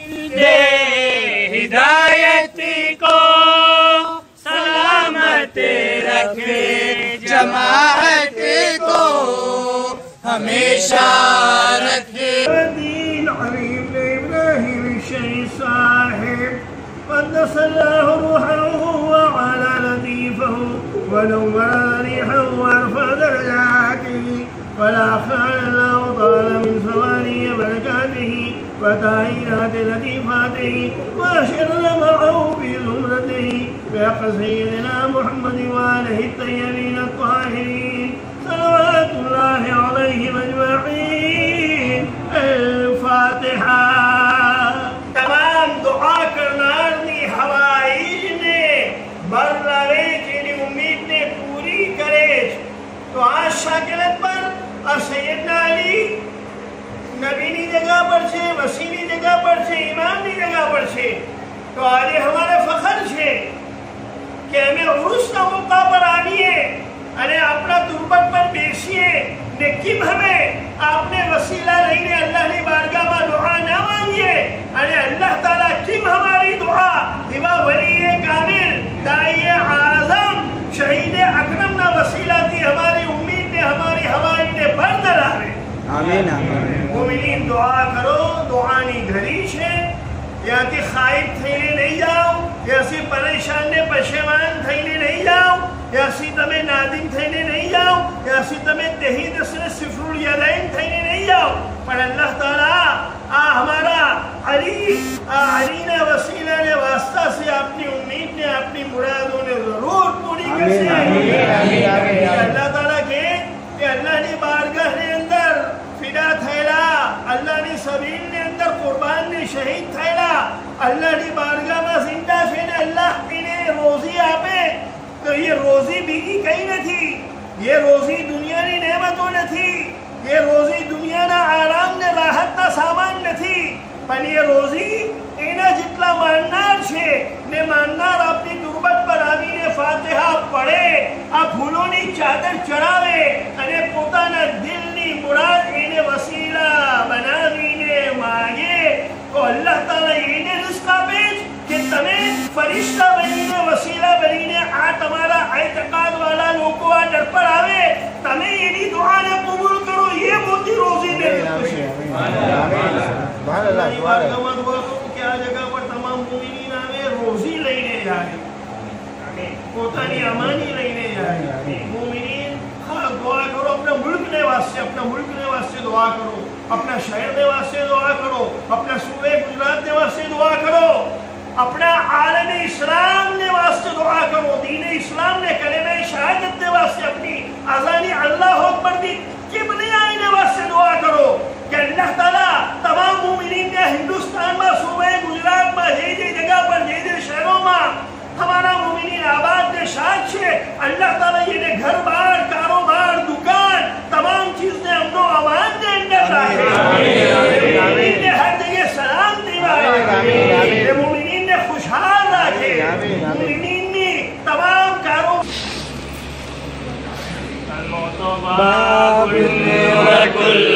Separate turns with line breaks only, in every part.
دے ہدایت کو سلامت رکھے جماعت کو ہمیشہ رکھے
دین حبیب ابراہیم الشیخ صاحب قدس اللہ روحہ وعلا لطیفہ ونور ریحہ وارفع درجاته ولا خال الله طال من ثواني بركاته وتعينات لطيفاته واشرنا معه في زمرته بحق سيدنا محمد وآله الطيبين الطاهرين صلوات الله عليهم أجمعين. الفاتحة. تمام دعا کرنارنی ہوائیج نے برلاوے کی امید نے پوری کرے تو آج شاکلت پر اور سیدنا علی نبینی جگہ پر چھے وسیلی جگہ پر چھے امامنی جگہ پر چھے تو آج ہمارے فخر چھے کہ ہمیں عروس کا موقع پر آنی ہے انہیں اپنا تربت پر بیشی ہے لیکن ہمیں آپ نے وسیلہ رہنے اللہ نے بارگاہ میں دعا نہ مانگیے انہیں اللہ تعالیٰ کم ہماری دعا دیوا ولی کامل دائی اعظم شہید اکرم نہ وسیلہ تھی ہماری امید نے ہماری ہوائیں نے بردر آرے
آمین آمین.
مومنین دعا کرو دعانی گھریش ہے یا کہ خائب تھیلے نہیں جاؤ یا سی پریشان نے پشیمان تھیلے نہیں جاؤ یا سی تمہیں نادم تھیلے نہیں جاؤ یا سی تمہیں تہید سے صفر الیدین تھیلے نہیں جاؤ پر اللہ تعالیٰ ہمارا علی نے وسیلہ نے واسطہ سے اپنی امید نے اپنی مرادوں نے ضرور پوری کر سے اللہ تعالیٰ کہ اللہ نے بارگاہ نے اندر فدا تھیلا اللہ نے سبیل نے اندر قربان نے شہید تھیلا اللہ نے بارگاہ میں زندہ شہید اللہ انہیں روزی آپے تو یہ روزی بھی کہیں نہ تھی یہ روزی دنیا نے نعمتوں نہ تھی یہ روزی دنیا نہ آرام نے راحت نہ سامان نہ تھی پر یہ روزی اینا جتلا ماننار چھے نے ماننار اپنی تربت پر آمین فاتحہ پڑھے اب پھولونی چادر چڑھاوے انہیں پوتانا دل نی مراد اینے وسیلہ بناوینے مانگے تو اللہ تعالیٰ اینے رزقہ پیچ کہ تمہیں فرشتہ بنینے وسیلہ بنینے تمہارا اعتقاد والا لوگوں در پر آوے تمہیں یہ دعا نے قبول کرو یہ موتی روزی دے کیا جگہ پر تمام مومنین آوے روزی لینے جائے کوتانی امانی لینے جائے مومنین دعا کرو اپنا ملک نے واسطے دعا کرو اپنا شہر نے واسطے دعا کرو اپنا صوبے گجرات نے واسطے دعا کرو اپنا عالم اسلام نے واسطے دعا کرو دین اسلام نے کلمہ شہادت نے واسطے اپنی آزانی اللہ اکبر دی کبنی آئینے واسطے دعا کرو کہ اللہ تعالیٰ تمام مومنین نے ہندوستان میں صوبہ گجرات میں جے جگہ پر جے شہروں میں ہمارا مومنین آباد نے شاد چھے اللہ تعالیٰ یہ نے گھر بار کاروبار دکان تمام چیز نے امن و امان نے اندر رہے مومنین نے ہر جگہ سلام دیوائے مومنین نے خوشحال رکھے مومنین نے تمام کاروبار باب وکل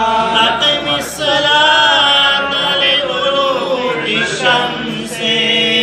سے